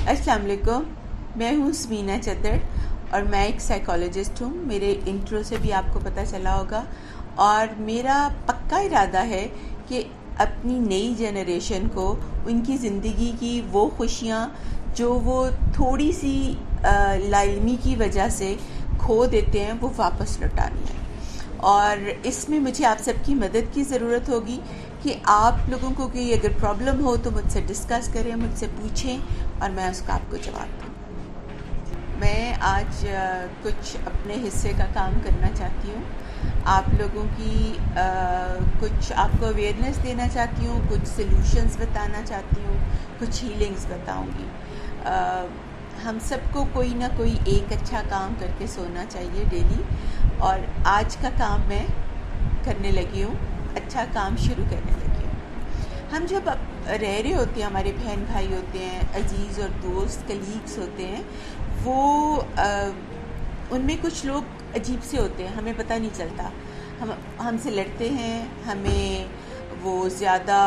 अस्सलाम वालेकुम। मैं हूँ समीना चद्दड़ और मैं एक साइकोलॉजिस्ट हूँ। मेरे इंट्रो से भी आपको पता चला होगा। और मेरा पक्का इरादा है कि अपनी नई जनरेशन को उनकी ज़िंदगी की वो खुशियाँ जो वो थोड़ी सी लाइल्मी की वजह से खो देते हैं वो वापस लौटानी है। और इसमें मुझे आप सबकी मदद की ज़रूरत होगी कि आप लोगों को कोई अगर प्रॉब्लम हो तो मुझसे डिस्कस करें, मुझसे पूछें और मैं उसका आपको जवाब दूँ। मैं आज कुछ अपने हिस्से का काम करना चाहती हूँ। आप लोगों की कुछ आपको अवेयरनेस देना चाहती हूँ, कुछ सॉल्यूशंस बताना चाहती हूँ, कुछ हीलिंग्स बताऊँगी। हम सबको कोई ना कोई एक अच्छा काम करके सोना चाहिए डेली, और आज का काम मैं करने लगी हूँ, अच्छा काम शुरू करने लगी हूँ। हम जब रह रहे होते हैं, हमारे बहन भाई होते हैं, अजीज़ और दोस्त कलीग्स होते हैं, वो उनमें कुछ लोग अजीब से होते हैं, हमें पता नहीं चलता। हमसे लड़ते हैं, हमें वो ज़्यादा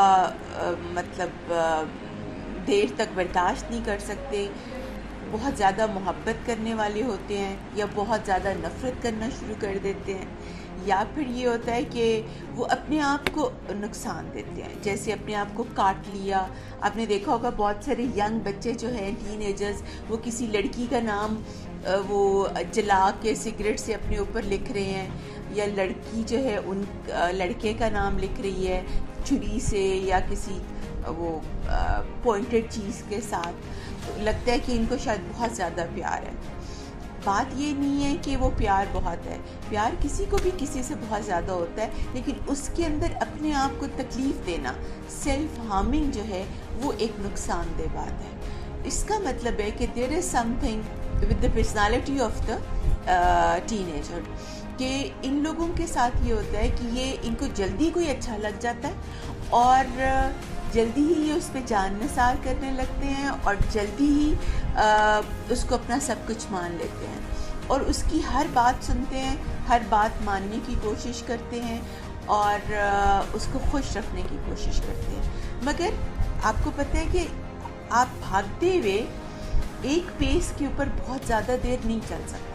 देर तक बर्दाश्त नहीं कर सकते, बहुत ज़्यादा मोहब्बत करने वाले होते हैं या बहुत ज़्यादा नफ़रत करना शुरू कर देते हैं, या फिर ये होता है कि वो अपने आप को नुकसान देते हैं, जैसे अपने आप को काट लिया। आपने देखा होगा बहुत सारे यंग बच्चे जो हैं, टीनेजर्स, वो किसी लड़की का नाम वो जला के सिगरेट से अपने ऊपर लिख रहे हैं, या लड़की जो है उन लड़के का नाम लिख रही है छुरी से या किसी वो पॉइंटेड चीज़ के साथ। तो लगता है कि इनको शायद बहुत ज़्यादा प्यार है। बात ये नहीं है कि वो प्यार बहुत है, प्यार किसी को भी किसी से बहुत ज़्यादा होता है, लेकिन उसके अंदर अपने आप को तकलीफ़ देना, सेल्फ हार्मिंग जो है, वो एक नुकसानदेह बात है। इसका मतलब है कि there is something with the personality of the teenager, कि इन लोगों के साथ ये होता है कि ये इनको जल्दी कोई अच्छा लग जाता है और जल्दी ही ये उस पर जान निसार करने लगते हैं और जल्दी ही उसको अपना सब कुछ मान लेते हैं और उसकी हर बात सुनते हैं, हर बात मानने की कोशिश करते हैं और उसको खुश रखने की कोशिश करते हैं। मगर आपको पता है कि आप भागते हुए एक पेस के ऊपर बहुत ज़्यादा देर नहीं चल सकते।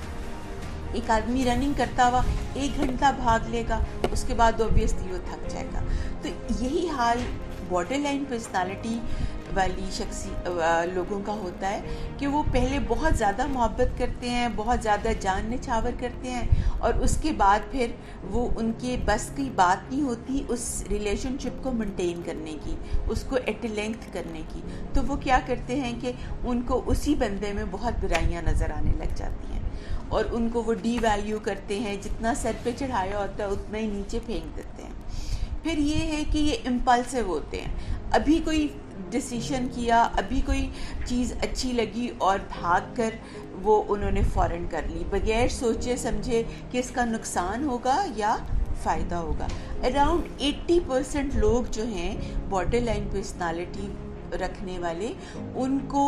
एक आदमी रनिंग करता हुआ 1 घंटा भाग लेगा, उसके बाद ऑब्वियसली वो थक जाएगा। तो यही हाल बॉर्डर लाइन पर्सनालिटी वाली लोगों का होता है कि वो पहले बहुत ज़्यादा मोहब्बत करते हैं, बहुत ज़्यादा जान निछावर करते हैं और उसके बाद फिर वो उनके बस की बात नहीं होती उस रिलेशनशिप को मेंटेन करने की, उसको एट लेंथ करने की। तो वो क्या करते हैं कि उनको उसी बंदे में बहुत बुराइयां नज़र आने लग जाती हैं और उनको वो डी वैल्यू करते हैं, जितना सर पे चढ़ाया होता है उतना ही नीचे फेंक देते हैं। फिर ये है कि ये इम्पल्सिव होते हैं, अभी कोई डिसीजन किया, अभी कोई चीज़ अच्छी लगी और भागकर वो उन्होंने फ़ौरन कर ली, बगैर सोचे समझे कि इसका नुकसान होगा या फ़ायदा होगा। अराउंड 80% लोग जो हैं बॉर्डर लाइन पर्सनालिटी रखने वाले, उनको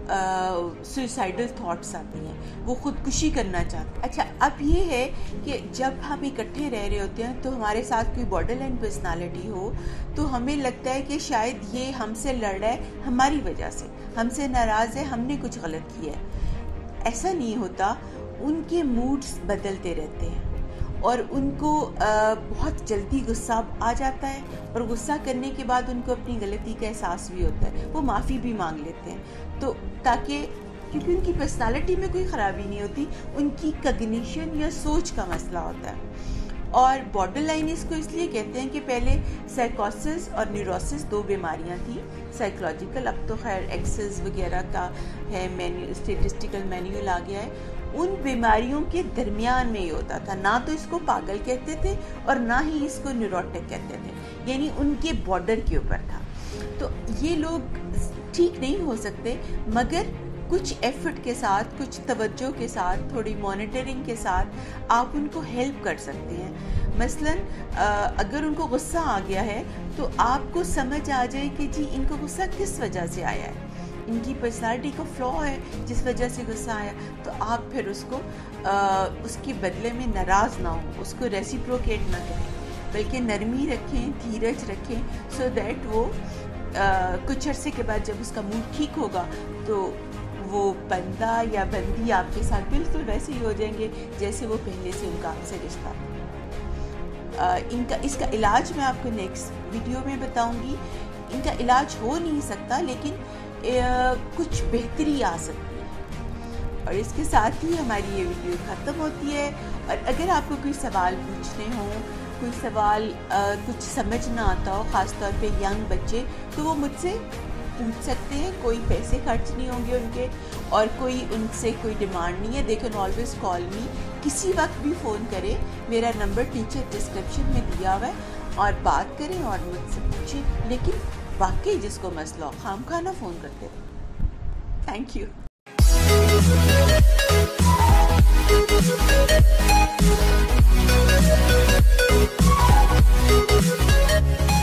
सुसाइडल थॉट्स आती हैं, वो ख़ुदकुशी करना चाहते हैं। अच्छा, अब ये है कि जब हम इकट्ठे रह रहे होते हैं तो हमारे साथ कोई बॉर्डर लाइन पर्सनालिटी हो तो हमें लगता है कि शायद ये हमसे लड़ रहा है हमारी वजह से, हमसे नाराज़ है, हमने कुछ गलत किया है। ऐसा नहीं होता, उनके मूड्स बदलते रहते हैं और उनको बहुत जल्दी गुस्सा आ जाता है और गुस्सा करने के बाद उनको अपनी गलती का एहसास भी होता है, वो माफ़ी भी मांग लेते हैं। तो ताकि, क्योंकि उनकी पर्सनालिटी में कोई ख़राबी नहीं होती, उनकी कॉग्निशन या सोच का मसला होता है। और बॉर्डर लाइन इसको इसलिए कहते हैं कि पहले साइकोसिस और न्यूरोसिस 2 बीमारियां थी, साइकोलॉजिकल, अब तो खैर एक्सेस वगैरह का है, स्टेटिस्टिकल मैन्यूअल आ गया है। उन बीमारियों के दरमियान में ये होता था, ना तो इसको पागल कहते थे और ना ही इसको न्यूरोटिक कहते थे, यानी उनके बॉर्डर के ऊपर था। तो ये लोग ठीक नहीं हो सकते, मगर कुछ एफर्ट के साथ, कुछ तवज्जो के साथ, थोड़ी मॉनिटरिंग के साथ आप उनको हेल्प कर सकते हैं। मसलन अगर उनको गुस्सा आ गया है तो आपको समझ आ जाए कि जी इनको गुस्सा किस वजह से आया है, इनकी पर्सनालिटी का फ्लॉ है जिस वजह से गुस्सा आया, तो आप फिर उसको उसके बदले में नाराज़ ना हो, उसको रेसिप्रोकेट ना करें, बल्कि नरमी रखें, धीरज रखें, सो दैट वो कुछ अरसे के बाद जब उसका मूड ठीक होगा तो वो बंदा या बंदी आपके साथ बिल्कुल वैसे ही हो जाएंगे जैसे वो पहले से उनका आपसे रिश्ता। इसका इलाज मैं आपको नेक्स्ट वीडियो में बताऊंगी। इनका इलाज हो नहीं सकता, लेकिन कुछ बेहतरी आ सकती है। और इसके साथ ही हमारी ये वीडियो ख़त्म होती है। और अगर आपको कोई सवाल पूछने हो, कोई सवाल कुछ समझ ना आता हो, ख़ासतौर पे यंग बच्चे, तो वो मुझसे पूछ सकते हैं। कोई पैसे खर्च नहीं होंगे उनके, और कोई उनसे कोई डिमांड नहीं है। They can always call me, किसी वक्त भी फ़ोन करें। मेरा नंबर टीचर डिस्क्रिप्शन में दिया हुआ है, और बात करें और मुझसे पूछें। लेकिन वाकई जिसको मसला हो, खामखा ना फ़ोन करते रहे। Thank you.